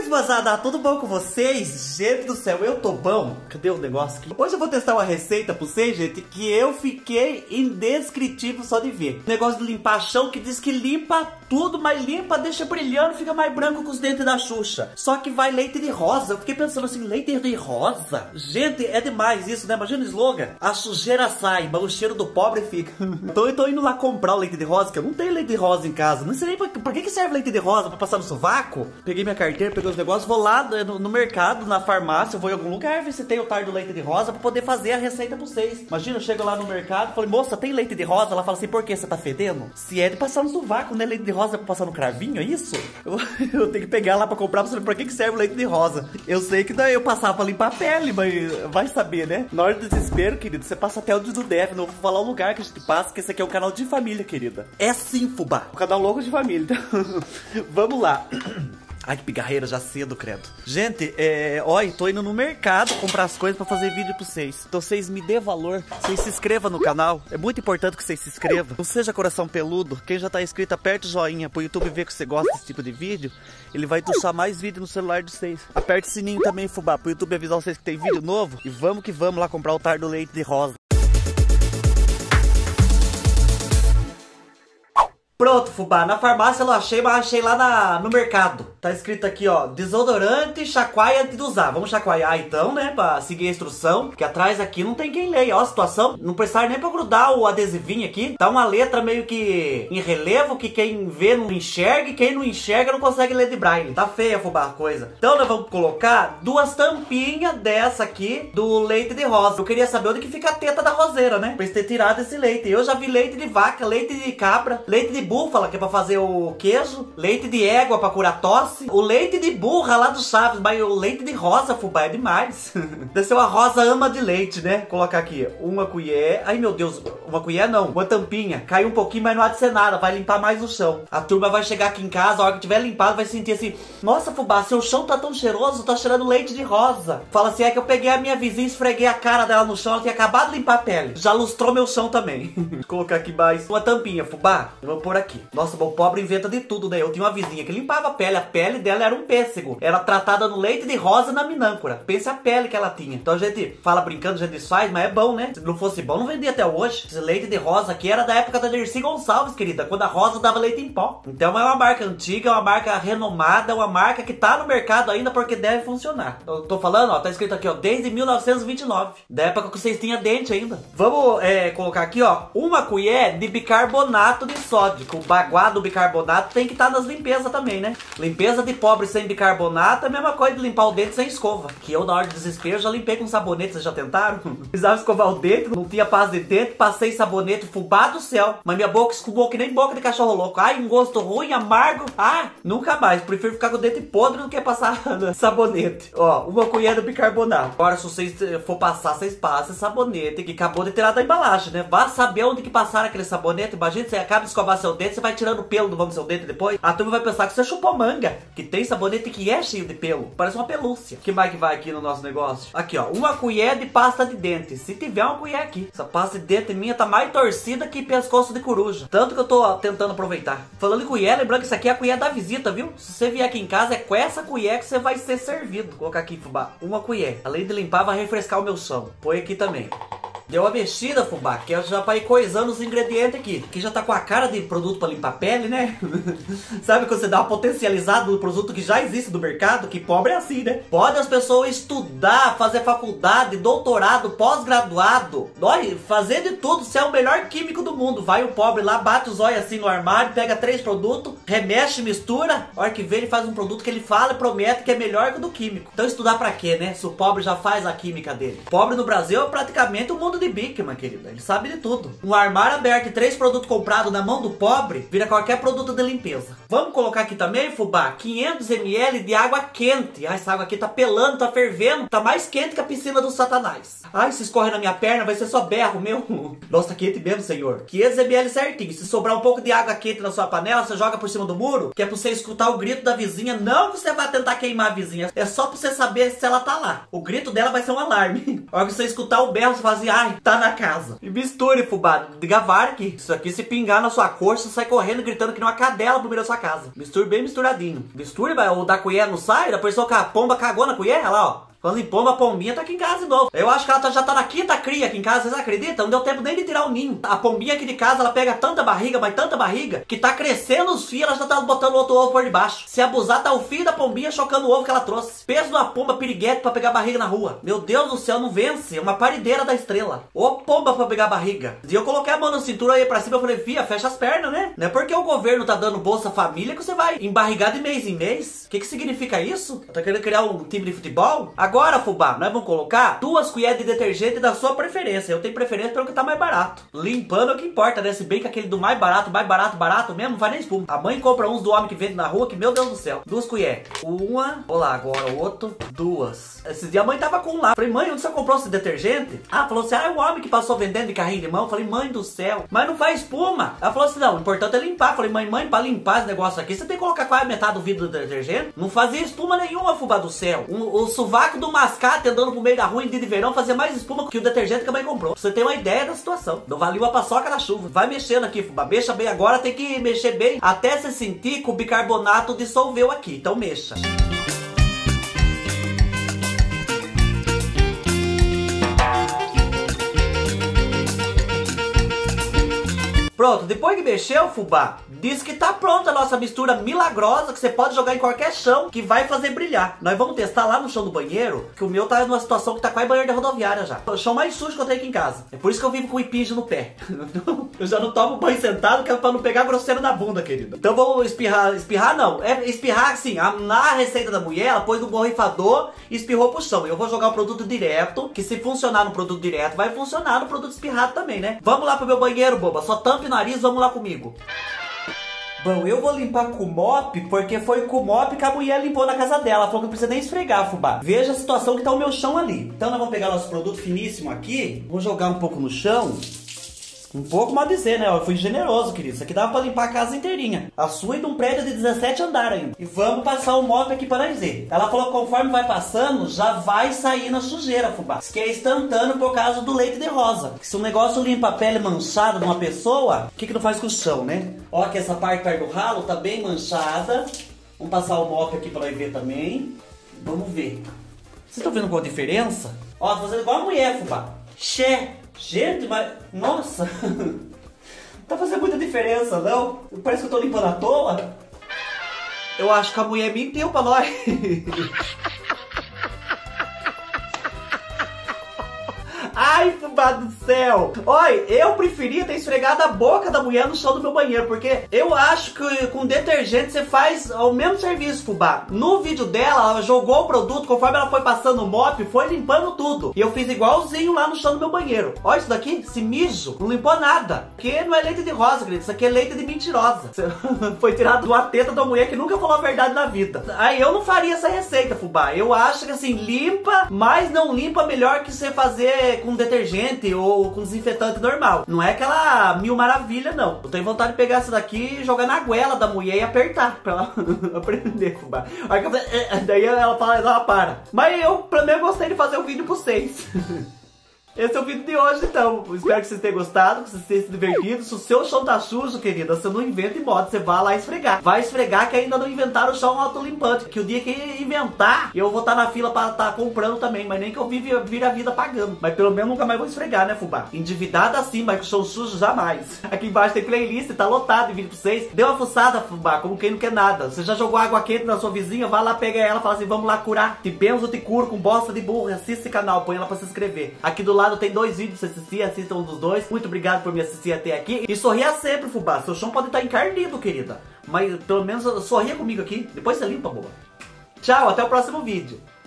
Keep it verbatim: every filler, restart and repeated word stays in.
Muito moçada, tudo bom com vocês? Gente do céu, eu tô bom. Cadê o negócio aqui? Hoje eu vou testar uma receita pra vocês, gente, que eu fiquei indescritível só de ver. Negócio de limpar chão que diz que limpa tudo, mas limpa, deixa brilhando, fica mais branco que os dentes da Xuxa. Só que vai leite de rosa. Eu fiquei pensando assim, leite de rosa? Gente, é demais isso, né? Imagina o slogan. A sujeira sai, mas o cheiro do pobre fica. Então eu tô indo lá comprar o leite de rosa, que eu não tenho leite de rosa em casa. Não sei nem pra, pra que que serve leite de rosa, pra passar no sovaco? Peguei minha carteira, peguei os negócios, vou lá no, no mercado, na farmácia, vou em algum lugar ver se tem o tar do leite de rosa pra poder fazer a receita pra vocês. Imagina, eu chego lá no mercado, falei, moça, tem leite de rosa? Ela fala assim, por que você tá fedendo? Se é de passar no sovaco, né? Leite de rosa é pra passar no cravinho, é isso? Eu, eu tenho que pegar lá pra comprar pra saber pra que que serve o leite de rosa. Eu sei que daí eu passava pra limpar a pele, mas vai saber, né? Na hora do desespero, querido, você passa até onde não deve. Não vou falar o lugar que a gente passa, que esse aqui é um canal de família, querida. É sim, fubá. O canal louco de família. Então, vamos lá. Ai, que pigarreira, já cedo, credo. Gente, é... Olha, tô indo no mercado comprar as coisas pra fazer vídeo pra vocês. Então vocês me dê valor, vocês se inscrevam no canal. É muito importante que vocês se inscrevam. Não seja coração peludo. Quem já tá inscrito, aperte o joinha pro YouTube ver que você gosta desse tipo de vídeo. Ele vai tuchar mais vídeo no celular de vocês. Aperte o sininho também, fubá, pro YouTube avisar vocês que tem vídeo novo. E vamos que vamos lá comprar o tar do leite de rosa. Pronto, fubá, na farmácia eu achei, mas achei lá na, no mercado. Tá escrito aqui, ó, desodorante, chacoalha antes de usar. Vamos chacoalhar então, né, pra seguir a instrução. Porque atrás aqui não tem quem leia, ó a situação. Não precisaram nem pra grudar o adesivinho aqui. Tá uma letra meio que em relevo, que quem vê não enxerga e quem não enxerga não consegue ler de braille. Tá feia, fubá, a coisa. Então nós vamos colocar duas tampinhas dessa aqui do leite de rosa. Eu queria saber onde que fica a teta da roseira, né, pra eles terem tirado esse leite. Eu já vi leite de vaca, leite de cabra, leite de búfala, que é pra fazer o queijo, leite de égua pra curar tosse, o leite de burra lá do Chaves, mas o leite de rosa, fubá, é demais. Deve ser uma rosa ama de leite, né? Colocar aqui uma colher, ai meu Deus, uma colher não, uma tampinha, caiu um pouquinho, mas não há de ser nada, vai limpar mais o chão. A turma vai chegar aqui em casa, a hora que tiver limpado, vai sentir assim, nossa, fubá, seu chão tá tão cheiroso, tá cheirando leite de rosa. Fala assim, é que eu peguei a minha vizinha, esfreguei a cara dela no chão, ela tinha acabado de limpar a pele, já lustrou meu chão também. Vou colocar aqui mais uma tampinha, fubá, eu vou pôr aqui. Nossa, o pobre inventa de tudo, né? Eu tinha uma vizinha que limpava a pele. A pele dela era um pêssego. Era tratada no leite de rosa na minâncora. Pensa a pele que ela tinha. Então a gente fala brincando, a gente desfaz, mas é bom, né? Se não fosse bom, não vendia até hoje. Esse leite de rosa aqui era da época da Dercy Gonçalves, querida. Quando a rosa dava leite em pó. Então é uma marca antiga, é uma marca renomada, é uma marca que tá no mercado ainda porque deve funcionar. Eu tô falando, ó, tá escrito aqui, ó, desde mil novecentos e vinte e nove. Da época que vocês tinham dente ainda. Vamos é, colocar aqui, ó, uma colher de bicarbonato de sódio. Com o baguá do bicarbonato tem que estar nas limpezas também, né? Limpeza de pobre sem bicarbonato é a mesma coisa de limpar o dente sem escova. Que eu, na hora de desespero, já limpei com sabonete. Vocês já tentaram? Precisava escovar o dente, não tinha paz de dente, passei sabonete, fubá do céu. Mas minha boca escovou que nem boca de cachorro louco. Ai, um gosto ruim, amargo. Ah, nunca mais. Prefiro ficar com o dente podre do que passar sabonete. Ó, uma colher de bicarbonato. Agora, se vocês for passar, vocês passam sabonete que acabou de tirar da embalagem, né? Vá saber onde que passaram aquele sabonete. Imagina, você acaba de escovar seu dente, você vai tirando o pelo do vão do seu dente depois. A turma vai pensar que você chupou manga. Que tem sabonete que é cheio de pelo. Parece uma pelúcia. O que mais que vai aqui no nosso negócio? Aqui, ó. Uma colher de pasta de dente. Se tiver uma colher aqui. Essa pasta de dente minha tá mais torcida que pescoço de coruja. Tanto que eu tô ó, tentando aproveitar. Falando em colher, lembrando que isso aqui é a colher da visita, viu? Se você vier aqui em casa, é com essa colher que você vai ser servido. Vou colocar aqui, fubá. Uma colher. Além de limpar, vai refrescar o meu chão. Põe aqui também. Deu uma mexida, fubá, que é já pra ir coisando os ingredientes aqui. Que já tá com a cara de produto pra limpar a pele, né? Sabe quando você dá uma potencializada no produto que já existe no mercado? Que pobre é assim, né? Pode as pessoas estudar, fazer faculdade, doutorado, pós-graduado. Olha, fazer de tudo, ser o melhor químico do mundo. Vai o pobre lá, bate os olhos assim no armário, pega três produtos, remexe, mistura. A hora que vem ele faz um produto que ele fala e promete que é melhor que o do químico. Então estudar pra quê, né? Se o pobre já faz a química dele. O pobre no Brasil é praticamente o mundo de Bikman, querida. Ele sabe de tudo. Um armário aberto e três produtos comprados na mão do pobre vira qualquer produto de limpeza. Vamos colocar aqui também, fubá, quinhentos mililitros de água quente. Ah, essa água aqui tá pelando, tá fervendo. Tá mais quente que a piscina do Satanás. Ai, se escorre na minha perna, vai ser só berro, meu. Nossa, tá quente mesmo, senhor. quinhentos mililitros certinho. Se sobrar um pouco de água quente na sua panela, você joga por cima do muro, que é pra você escutar o grito da vizinha. Não que você vai tentar queimar a vizinha, é só pra você saber se ela tá lá. O grito dela vai ser um alarme. A hora que você escutar o berro, você fala assim, ai, tá na casa. E misture, fubá. Diga vara aqui. Isso aqui, se pingar na sua coxa, você sai correndo, gritando que nem uma cadela pro meio da sua casa. Misture bem misturadinho. Misture, vai, o da colher não sai, da pessoa que a pomba cagou na colher, olha lá, ó. Falando em pomba, a pombinha tá aqui em casa de novo. Eu acho que ela tá, já tá na quinta cria aqui em casa, vocês acreditam? Não deu tempo nem de tirar o ninho. A pombinha aqui de casa, ela pega tanta barriga, mas tanta barriga, que tá crescendo os fios, ela já tá botando outro ovo por debaixo. Se abusar, tá o fio da pombinha chocando o ovo que ela trouxe. Peso de uma pomba piriguete pra pegar barriga na rua. Meu Deus do céu, não vence. É uma parideira da estrela. Ô pomba pra pegar barriga. E eu coloquei a mão na cintura aí pra cima, eu falei, fia, fecha as pernas, né? Não é porque o governo tá dando Bolsa Família que você vai embarrigar de mês em mês. O que que significa isso? Tá querendo criar um time de futebol? Agora, fubá, nós vamos colocar duas colheres de detergente da sua preferência. Eu tenho preferência pelo que tá mais barato. Limpando é o que importa, né? Se bem que aquele do mais barato, mais barato, barato mesmo, não faz nem espuma. A mãe compra uns do homem que vende na rua, que meu Deus do céu. Duas colheres. Uma. Olha lá, agora o outro. Duas. Esses dias a mãe tava com um lá. Falei, mãe, onde você comprou esse detergente? Ah, falou assim, ah, é o homem que passou vendendo de carrinho de mão. Falei, mãe do céu. Mas não faz espuma. Ela falou assim, não, o importante é limpar. Falei, mãe, mãe, pra limpar esse negócio aqui, você tem que colocar quase metade do vidro do detergente. Não fazia espuma nenhuma, fubá do céu. O, o sovaco do mascate andando pro meio da rua em dia de verão fazia mais espuma que o detergente que a mãe comprou. Você tem uma ideia da situação. Não valia uma paçoca na chuva. Vai mexendo aqui, fubá. Mexa bem agora, tem que mexer bem até você sentir que o bicarbonato dissolveu aqui. Então mexa. Pronto, depois que mexeu, fubá, diz que tá pronta a nossa mistura milagrosa que você pode jogar em qualquer chão que vai fazer brilhar. Nós vamos testar lá no chão do banheiro, que o meu tá numa situação que tá quase banheiro de rodoviária já. O chão mais sujo que eu tenho aqui em casa. É por isso que eu vivo com o impinjo no pé. Eu já não tomo banho sentado, que é pra não pegar grosseiro na bunda, querida. Então vamos espirrar, espirrar não, é espirrar assim, na receita da mulher, ela pôs no borrifador e espirrou pro chão. Eu vou jogar o produto direto, que se funcionar no produto direto, vai funcionar no produto espirrado também, né? Vamos lá pro meu banheiro, boba, só tampe o nariz, vamos lá comigo. Bom, eu vou limpar com o mop, porque foi com o mop que a mulher limpou na casa dela. Ela falou que não precisa nem esfregar, fubá. Veja a situação que tá o meu chão ali. Então nós vamos pegar nosso produto finíssimo aqui, vou jogar um pouco no chão. Um pouco, mal dizer, né? Eu fui generoso, querido. Isso aqui dava pra limpar a casa inteirinha. A sua e de um prédio de dezessete andares ainda. E vamos passar o mop aqui para nós ver. Ela falou que conforme vai passando, já vai sair na sujeira, fubá. Isso que é instantâneo por causa do leite de rosa. Se um negócio limpa a pele manchada de uma pessoa, o que que não faz com o chão, né? Ó que essa parte perto do ralo tá bem manchada. Vamos passar o mop aqui para nós ver também. Vamos ver. Vocês estão vendo qual a diferença? Ó, tá fazendo igual a mulher, fubá. Xé. Gente, mas... Nossa! Não tá fazendo muita diferença, não? Parece que eu tô limpando à toa. Eu acho que a mulher mentiu pra nós. Ai, fubá do céu! Olha, eu preferia ter esfregado a boca da mulher no chão do meu banheiro, porque eu acho que com detergente você faz o mesmo serviço, fubá. No vídeo dela, ela jogou o produto, conforme ela foi passando o mop, foi limpando tudo. E eu fiz igualzinho lá no chão do meu banheiro. Olha isso daqui, esse mijo, não limpou nada. Porque não é leite de rosa, querido, isso aqui é leite de mentirosa. Foi tirado de uma teta de uma mulher que nunca falou a verdade na vida. Aí eu não faria essa receita, fubá. Eu acho que assim, limpa, mas não limpa melhor que você fazer com detergente ou com desinfetante normal. Não é aquela mil maravilha, não. Eu tenho vontade de pegar essa daqui e jogar na goela da mulher e apertar pra ela aprender, fubá. Aí eu falei, daí ela fala, ela para. Mas eu, pra mim, eu gostei de fazer o vídeo pra vocês. Esse é o vídeo de hoje, então. Espero que vocês tenham gostado, que vocês tenham se divertido. Se o seu chão tá sujo, querida, você não inventa em modo, você vai lá esfregar. Vai esfregar que ainda não inventaram o chão autolimpante. Que o dia que inventar, eu vou estar tá na fila pra estar tá comprando também. Mas nem que eu vive, vire a vida pagando. Mas pelo menos nunca mais vou esfregar, né, fubá? Endividada assim, mas com chão sujo jamais. Aqui embaixo tem playlist, tá lotado de vídeo pra vocês. Dê uma fuçada, fubá, como quem não quer nada. Você já jogou água quente na sua vizinha, vai lá, pega ela e fala assim, vamos lá curar. Te benzo, te curo com bosta de burro. Assista esse canal, põe ela pra se inscrever. Aqui do lado tem dois vídeos pra você assistir, assistam um dos dois. Muito obrigado por me assistir até aqui. E sorria sempre, fubá. Seu chão pode estar encardido, querida. Mas pelo menos sorria comigo aqui. Depois você limpa, boba. Tchau, até o próximo vídeo.